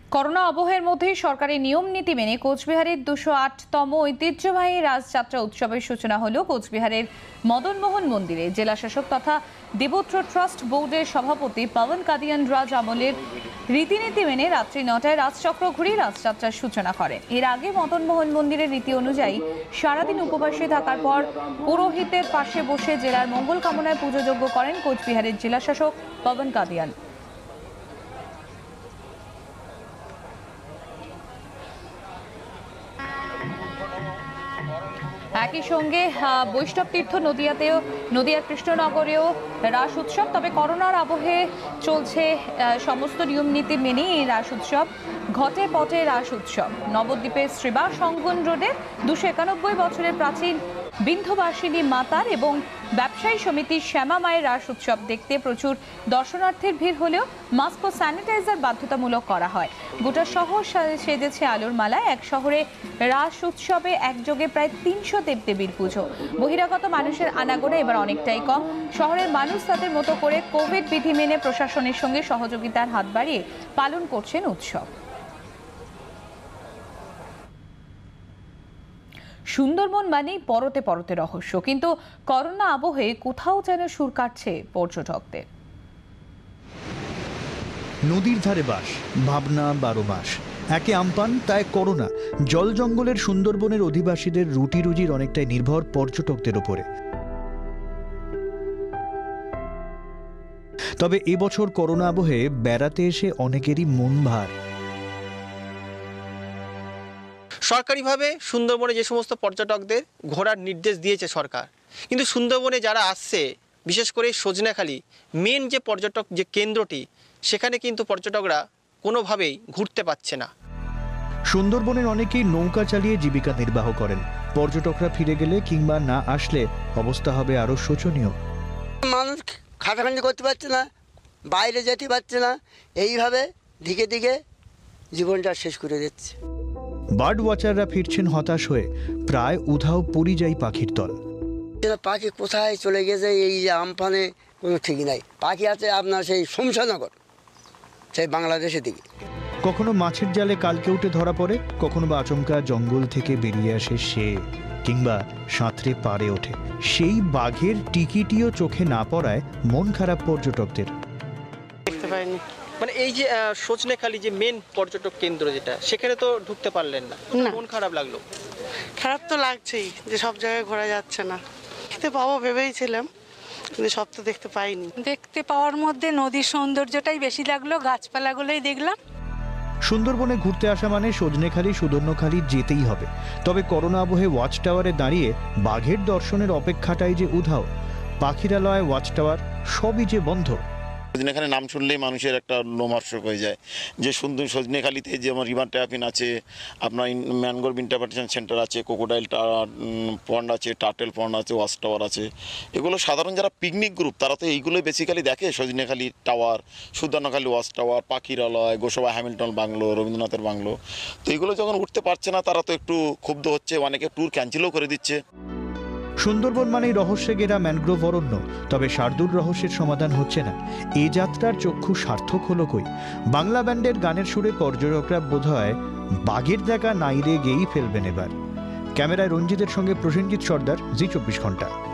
Corona আবহের মধ্যে সরকারি নিয়ম নীতি মেনে কোচবিহারের 208তম ঐতিহ্যবাহী রাজযাত্রা উৎসবের সূচনা হলো কোচবিহারের মদনমোহন মন্দিরে। জেলা শাসক তথা দেবোত্র ট্রাস্ট বোর্ডের সভাপতি পবন কাদিয়ান রাজ আমলের রীতিনীতি মেনে রাত্রি 9টায় রাজচক্র ঘুরে রাজযাত্রার সূচনা করেন। এর আগে মদনমোহন মন্দিরের রীতি অনুযায়ী সারাদিন উপবাসে থাকার পর পুরোহিতের পাশে বসে জেলার মঙ্গল কামনায় পুজোযজ্ঞ করেন কোচবিহারের জেলা শাসক পবন কাদিয়ান। একই সঙ্গে বৈষ্ণব তীর্থ নদিয়ার কৃষ্ণনগরেও রাস উৎসব। তবে করোনার আবহে চলছে সমস্ত নিয়ম নীতি মেনে এই রাস উৎসব। ঘটে পটে রাস উৎসব নবদ্বীপের শ্রীবাস অঙ্গন রোডে 291 বছরের প্রাচীন বিন্ধ্যবাসিনী মাতার এবং ব্যবসায়ী সমিতির শ্যামা মায়ের রাস উৎসব দেখতে প্রচুর দর্শনার্থীর ভিড় হলেও মাস্ক ও স্যানিটাইজার বাধ্যতামূলক করা হয়। গোটা শহর সেজেছে আলোর মালায়। এক শহরে রাস উৎসবে একযোগে প্রায় 300 দেবদেবীর পুজো। বহিরাগত মানুষের আনাগোনা এবার অনেকটাই কম। শহরের মানুষ তাদের মতো করে কোভিড বিধি মেনে প্রশাসনের সঙ্গে সহযোগিতার হাত বাড়িয়ে পালন করছেন উৎসব। সুন্দরবন মানেই পরতে পরতে রহস্য, কিন্তু করোনা আবহে কোথাও যেন সুর কাটছে পর্যটকদের। নদীর ধারে বাস, ভাবনা 12 মাস, একে আমপান তাই করোনা। জল জঙ্গলের সুন্দরবনের অধিবাসীদের রুটি রুজির অনেকটাই নির্ভর পর্যটকদের উপরে। তবে এবছর করোনা আবহে বেড়াতে এসে অনেকেরই মন ভার। সরকারিভাবে সুন্দরবনে যে সমস্ত পর্যটকদের ঘোরার নির্দেশ দিয়েছে সরকার, কিন্তু সুন্দরবনে যারা আসছে, বিশেষ করে সজনেখালি মেন যে পর্যটক যে কেন্দ্রটি, সেখানে কিন্তু পর্যটকরা কোনোভাবেই ঘুরতে পারছে না। সুন্দরবনের অনেকেই নৌকা চালিয়ে জীবিকা নির্বাহ করেন। পর্যটকরা ফিরে গেলে কিংবা না আসলে অবস্থা হবে আরো শোচনীয়। মানুষ খাটাখাটি করতে পারছে না, বাইরে যেতে পারছে না, এইভাবে দিকে দিকে জীবনটা শেষ করে দিচ্ছে। বার্ড ওয়াচাররা ফিরছেন হতাশ হয়ে। প্রায় উধাও পরিযায়ী পাখির দল। পাখি কোথায় চলে গেছে এই যে আমফানে কোনো ঠিক নাই। পাখি আছে আপনার সেই শমশানগর, সেই বাংলাদেশের দিকে। কখনো মাছের জালে কালকে উঠে ধরা পড়ে, কখনো বা আচমকা জঙ্গল থেকে বেরিয়ে আসে সে, কিংবা সাঁতরে পারে ওঠে। সেই বাঘের টিকিটিও চোখে না পড়ায় মন খারাপ পর্যটকদের। দেখতে পাইনি, মানে এই যে সজনেখালি যে মেন পর্যটক কেন্দ্র যেটা, সেখানে তো ঢুকতে পারলেন না, মন খারাপ লাগলো? খারাপ তো লাগছেই যে সব জায়গায় ঘোরা যাচ্ছে না। দেখতে পাবো ভেবেইছিলাম, কিন্তু সব তো দেখতে পাইনি। দেখতে পাওয়ার মধ্যে নদীর সৌন্দর্যটাই বেশি লাগলো, গাছপালাগুলোই দেখলাম। সুন্দরবনে ঘুরতে আসা মানে সজনেখালি সুদর্ণখালি যেতেই হবে। তবে করোনা আবহে ওয়াচ টাওয়ারে দাঁড়িয়ে বাঘের দর্শনের অপেক্ষাটাই যে উধাও। পাখিরালয়, ওয়াচ টাওয়ার সবই যে বন্ধ। সজনেখালি নাম শুনলেই মানুষের একটা লোমহর্ষক হয়ে যায়। যে সুন্দর সজনেখালিতে যেমন রিভার ট্যাপিন আছে, আপনার ম্যানগ্রোভ ইন্টারপ্রিটেশন সেন্টার আছে, ক্রোকোডাইল পন্ড আছে, টার্টেল পন্ড আছে, ওয়াচ টাওয়ার আছে। এগুলো সাধারণ যারা পিকনিক গ্রুপ তারা তো এইগুলোই বেসিক্যালি দেখে। Sajnekhali tower, Sudhanyakhali watch tower, Pakhiralaya, Gosaba Hamilton bungalow, রবীন্দ্রনাথের বাংলো। তো এগুলো যখন উঠতে পারছে না, তারা তো একটু ক্ষুব্ধ হচ্ছে, অনেকে ট্যুর ক্যান্সেলও করে দিচ্ছে। সুন্দরবন মানেই রহস্যে ঘেরা ম্যানগ্রোভ অরণ্য। তবে শার্দুল রহস্যের সমাধান হচ্ছে না। এ যাত্রার চক্ষু সার্থক হলো কই? বাংলা ব্যান্ডের গানের সুরে পর্যটকরা বোধহয় বাঘের দেখা নাইরে গেয়েই ফেলবেন এবার। ক্যামেরায় রঞ্জিতের সঙ্গে প্রসেনজিৎ সর্দার, জি 24 ঘন্টা।